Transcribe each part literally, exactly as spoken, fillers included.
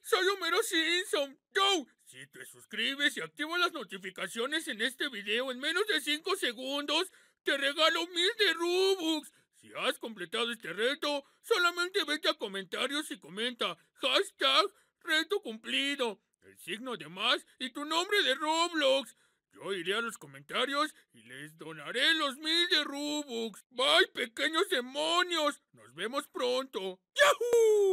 soy Homero Simpson. Yo, si te suscribes y activas las notificaciones en este video en menos de cinco segundos, te regalo mil de Robux. Si has completado este reto, solamente vete a comentarios y comenta hashtag reto cumplido, el signo de más y tu nombre de Roblox. Yo iré a los comentarios y les donaré los mil de Robux. Bye, pequeños demonios. Nos vemos pronto. ¡Yahoo!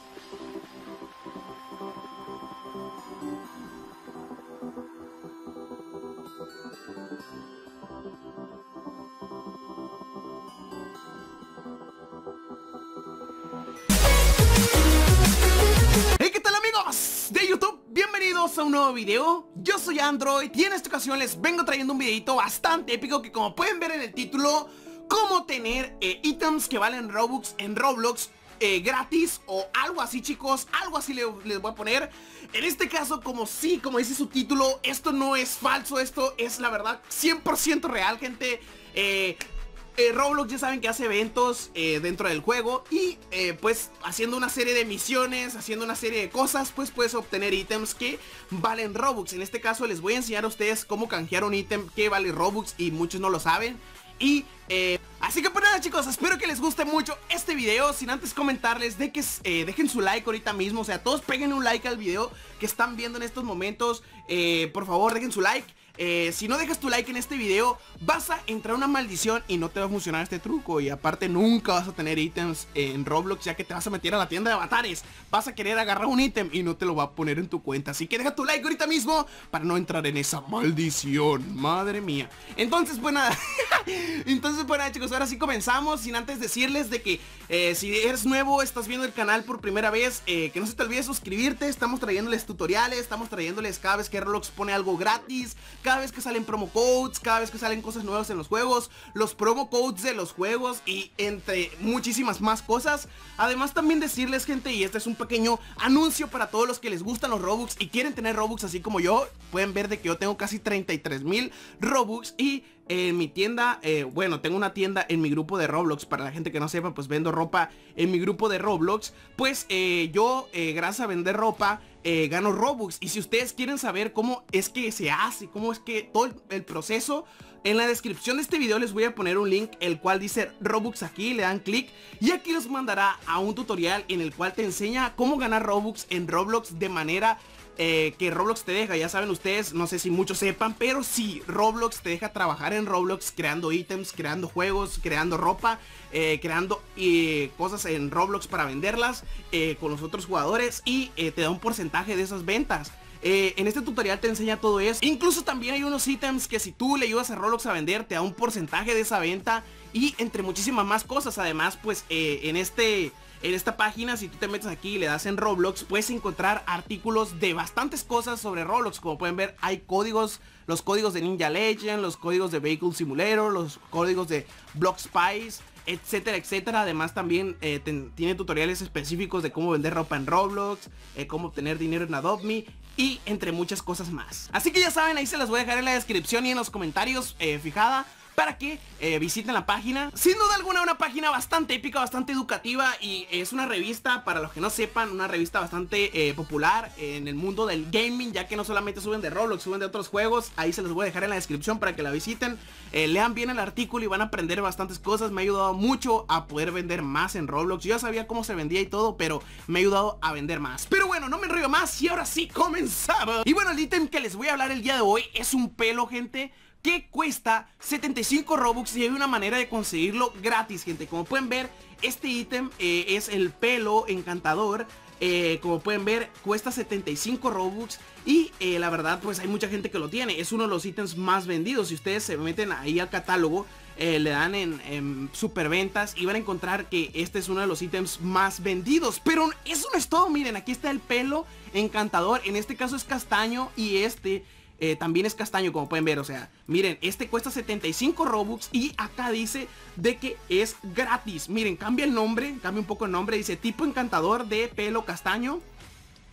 Hey, ¿qué tal, amigos de YouTube? Bienvenidos a un nuevo video. Yo soy Android y en esta ocasión les vengo trayendo un videito bastante épico que, como pueden ver en el título, cómo tener eh, ítems que valen Robux en Roblox eh, gratis o algo así, chicos. Algo así le, les voy a poner. En este caso, como sí, como dice su título, esto no es falso, esto es la verdad cien por ciento real, gente. Eh... Eh, Roblox ya saben que hace eventos eh, dentro del juego y eh, pues haciendo una serie de misiones, haciendo una serie de cosas, pues puedes obtener ítems que valen Robux. En este caso les voy a enseñar a ustedes cómo canjear un ítem que vale Robux y muchos no lo saben. Y eh, así que pues nada, chicos, espero que les guste mucho este video. Sin antes comentarles de que eh, dejen su like ahorita mismo. O sea, todos peguen un like al video que están viendo en estos momentos. eh, Por favor, dejen su like. Eh, si no dejas tu like en este video, vas a entrar una maldición y no te va a funcionar este truco. Y aparte nunca vas a tener ítems en Roblox, ya que te vas a meter a la tienda de avatares. Vas a querer agarrar un ítem y no te lo va a poner en tu cuenta. Así que deja tu like ahorita mismo para no entrar en esa maldición. Madre mía. Entonces pues nada. Entonces pues nada, chicos, ahora sí comenzamos. Sin antes decirles de que eh, si eres nuevo, estás viendo el canal por primera vez, eh, que no se te olvide suscribirte. Estamos trayéndoles tutoriales, estamos trayéndoles cada vez que Roblox pone algo gratis, cada vez que salen promo codes, cada vez que salen cosas nuevas en los juegos, los promo codes de los juegos y entre muchísimas más cosas. Además también decirles, gente, y este es un pequeño anuncio para todos los que les gustan los Robux y quieren tener Robux así como yo. Pueden ver de que yo tengo casi treinta y tres mil Robux y en mi tienda, eh, bueno, tengo una tienda en mi grupo de Roblox. Para la gente que no sepa, pues vendo ropa en mi grupo de Roblox. Pues eh, yo, eh, gracias a vender ropa, eh, gano Robux. Y si ustedes quieren saber cómo es que se hace, cómo es que todo el proceso, en la descripción de este video les voy a poner un link, el cual dice Robux aquí, le dan clic y aquí los mandará a un tutorial en el cual te enseña cómo ganar Robux en Roblox de manera Eh, que Roblox te deja. Ya saben ustedes, no sé si muchos sepan, pero sí, Roblox te deja trabajar en Roblox creando ítems, creando juegos, creando ropa, eh, creando eh, cosas en Roblox para venderlas eh, con los otros jugadores y eh, te da un porcentaje de esas ventas. Eh, en este tutorial te enseña todo eso. Incluso también hay unos ítems que si tú le ayudas a Roblox a vender, te da un porcentaje de esa venta y entre muchísimas más cosas. Además, pues eh, en este... En esta página, si tú te metes aquí y le das en Roblox, puedes encontrar artículos de bastantes cosas sobre Roblox. Como pueden ver, hay códigos, los códigos de Ninja Legend, los códigos de Vehicle Simulator, los códigos de Block Spice, etcétera, etcétera. Además también eh, ten, tiene tutoriales específicos de cómo vender ropa en Roblox, eh, cómo obtener dinero en Adopt Me y entre muchas cosas más. Así que ya saben, ahí se las voy a dejar en la descripción y en los comentarios eh, fijada, para que eh, visiten la página. Sin duda alguna una página bastante épica, bastante educativa y es una revista, para los que no sepan, una revista bastante eh, popular en el mundo del gaming, ya que no solamente suben de Roblox, suben de otros juegos. Ahí se los voy a dejar en la descripción para que la visiten, eh, lean bien el artículo y van a aprender bastantes cosas. Me ha ayudado mucho a poder vender más en Roblox. Yo ya sabía cómo se vendía y todo, pero me ha ayudado a vender más. Pero bueno, no me enrollo más y ahora sí comenzamos. Y bueno, el ítem que les voy a hablar el día de hoy es un pelo, gente, que cuesta setenta y cinco Robux y hay una manera de conseguirlo gratis, gente. Como pueden ver, este ítem eh, es el pelo encantador. eh, Como pueden ver, cuesta setenta y cinco Robux y eh, la verdad pues hay mucha gente que lo tiene. Es uno de los ítems más vendidos. Si ustedes se meten ahí al catálogo, eh, le dan en, en superventas y van a encontrar que este es uno de los ítems más vendidos. Pero eso no es todo, miren, aquí está el pelo encantador. En este caso es castaño y este Eh, también es castaño, como pueden ver. O sea, miren, este cuesta setenta y cinco Robux y acá dice de que es gratis. Miren, cambia el nombre, cambia un poco el nombre, dice tipo encantador de pelo castaño.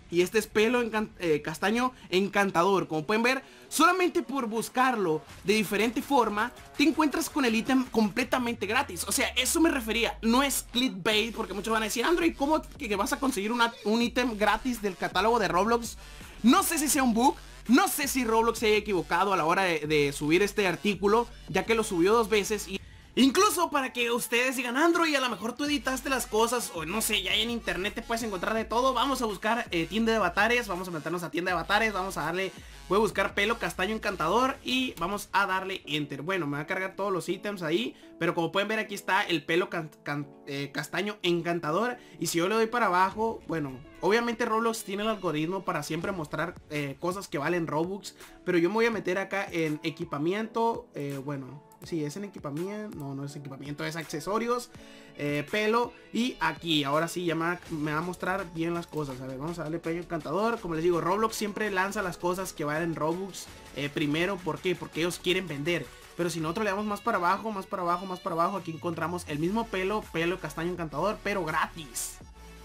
y este es pelo encan eh, castaño encantador. Como pueden ver, solamente por buscarlo de diferente forma te encuentras con el ítem completamente gratis. O sea, eso me refería, no es clickbait, porque muchos van a decir, Android, ¿cómo que, que vas a conseguir una, un ítem gratis del catálogo de Roblox? No sé si sea un bug, no sé si Roblox se haya equivocado a la hora de, de subir este artículo, ya que lo subió dos veces y... Incluso para que ustedes digan, Android, a lo mejor tú editaste las cosas, o no sé, ya en internet te puedes encontrar de todo. Vamos a buscar eh, tienda de avatares, vamos a meternos a tienda de avatares, vamos a darle, voy a buscar pelo castaño encantador y vamos a darle enter. Bueno, me va a cargar todos los ítems ahí, pero como pueden ver aquí está el pelo can, can, eh, castaño encantador. Y si yo le doy para abajo, bueno, obviamente Roblox tiene el algoritmo para siempre mostrar eh, cosas que valen Robux, pero yo me voy a meter acá en equipamiento, eh, bueno... Sí, es en equipamiento, no, no es equipamiento, es accesorios, eh, pelo. Y aquí, ahora sí, ya me, me va a mostrar bien las cosas. A ver, vamos a darle pelo encantador. Como les digo, Roblox siempre lanza las cosas que valen Robux eh, primero. ¿Por qué? Porque ellos quieren vender. Pero si nosotros le damos más para abajo, más para abajo, más para abajo, aquí encontramos el mismo pelo, pelo castaño encantador, pero gratis.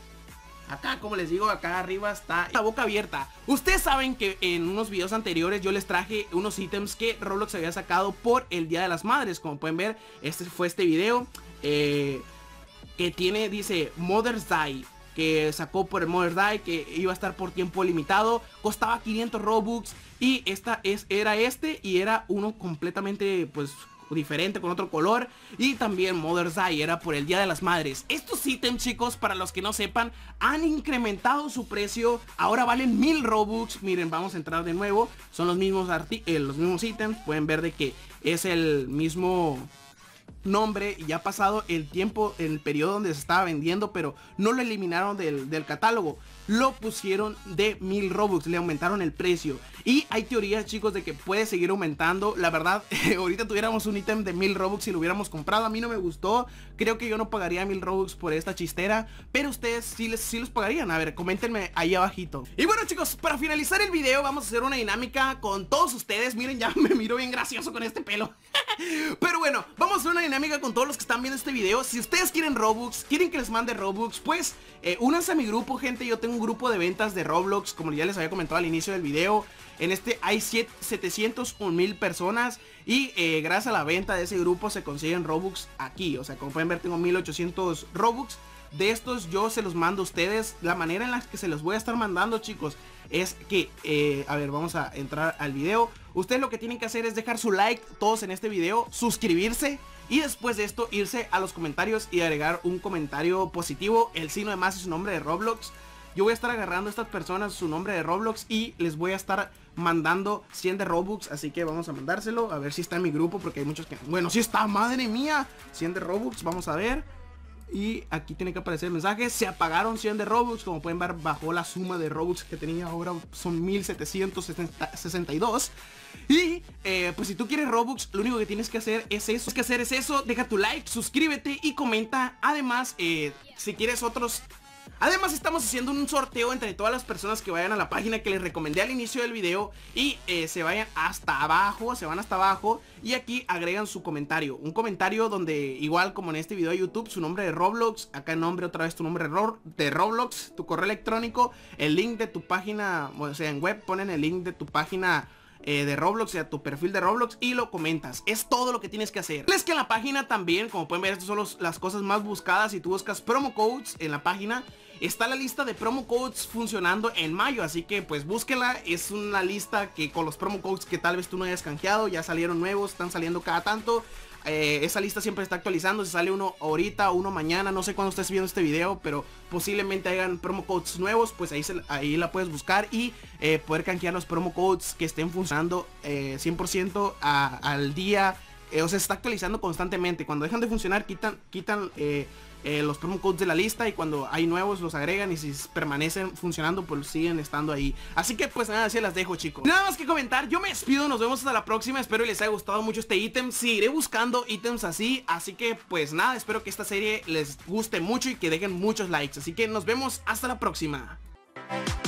Acá, como les digo, acá arriba está la boca abierta. Ustedes saben que en unos videos anteriores yo les traje unos ítems que Roblox había sacado por el Día de las Madres. Como pueden ver, este fue este video eh, que tiene, dice, Mother's Day, que sacó por el Mother's Day, que iba a estar por tiempo limitado. Costaba quinientos Robux. Y esta es, era este y era uno completamente, pues... diferente, con otro color. Y también Mother's Day era por el Día de las Madres. Estos ítems, chicos, para los que no sepan, han incrementado su precio. Ahora valen mil Robux. Miren, vamos a entrar de nuevo. Son los mismos, eh, los mismos ítems. Pueden ver de que es el mismo nombre y ya ha pasado el tiempo, el periodo donde se estaba vendiendo, pero no lo eliminaron del, del catálogo. Lo pusieron de mil Robux, le aumentaron el precio. Y hay teorías, chicos, de que puede seguir aumentando. La verdad, ahorita tuviéramos un ítem de mil Robux y lo hubiéramos comprado. A mí no me gustó. Creo que yo no pagaría mil Robux por esta chistera, pero ustedes sí, les, sí los pagarían. A ver, coméntenme ahí abajito. Y bueno, chicos, para finalizar el video vamos a hacer una dinámica con todos ustedes. Miren, ya me miro bien gracioso con este pelo. Pero bueno, vamos a hacer una dinámica con todos los que están viendo este video. Si ustedes quieren Robux, quieren que les mande Robux, pues eh, únanse a mi grupo, gente. Yo tengo un grupo de ventas de Roblox, como ya les había comentado al inicio del video. En este hay setecientos un mil personas y eh, gracias a la venta de ese grupo se consiguen Robux aquí. O sea, como pueden ver, tengo mil ochocientos Robux. De estos yo se los mando a ustedes. La manera en la que se los voy a estar mandando, chicos, es que, eh, a ver, vamos a entrar al video. Ustedes lo que tienen que hacer es dejar su like, todos en este video, suscribirse y después de esto irse a los comentarios y agregar un comentario positivo, el signo de más y su nombre de Roblox. Yo voy a estar agarrando a estas personas su nombre de Roblox y les voy a estar mandando cien de Robux. Así que vamos a mandárselo, a ver si está en mi grupo, porque hay muchos que... Bueno, sí está, madre mía, cien de Robux, vamos a ver. Y aquí tiene que aparecer el mensaje. Se apagaron cien de Robux. Como pueden ver, bajó la suma de Robux que tenía. Ahora son mil setecientos sesenta y dos. Y eh, pues si tú quieres Robux, lo único que tienes que hacer es eso. Tienes que hacer es eso. Deja tu like, suscríbete y comenta. Además, eh, si quieres otros... Además estamos haciendo un sorteo entre todas las personas que vayan a la página que les recomendé al inicio del video y eh, se vayan hasta abajo, se van hasta abajo y aquí agregan su comentario. Un comentario donde, igual como en este video de YouTube, su nombre de Roblox, acá el nombre otra vez tu nombre de Roblox, tu correo electrónico, el link de tu página, o sea en web ponen el link de tu página Eh, de Roblox, o sea, tu perfil de Roblox y lo comentas. Es todo lo que tienes que hacer. Es que en la página también, como pueden ver, estas son los, las cosas más buscadas. Si tú buscas promo codes en la página, está la lista de promo codes funcionando en mayo, así que pues búsquela. Es una lista que con los promo codes que tal vez tú no hayas canjeado, ya salieron nuevos, están saliendo cada tanto. Eh, esa lista siempre está actualizando. Si sale uno ahorita, uno mañana, no sé cuándo estés viendo este video, pero posiblemente hagan promo codes nuevos. Pues ahí, se, ahí la puedes buscar y eh, poder canjear los promo codes que estén funcionando eh, cien por ciento a, al día. eh, O sea, se está actualizando constantemente. Cuando dejan de funcionar, quitan, quitan eh, eh, los promo codes de la lista, y cuando hay nuevos los agregan, y si permanecen funcionando pues siguen estando ahí. Así que pues nada, así las dejo, chicos. Nada más que comentar, yo me despido, nos vemos hasta la próxima. Espero les haya gustado mucho este ítem. Seguiré buscando ítems así, así que pues nada, espero que esta serie les guste mucho y que dejen muchos likes. Así que nos vemos hasta la próxima.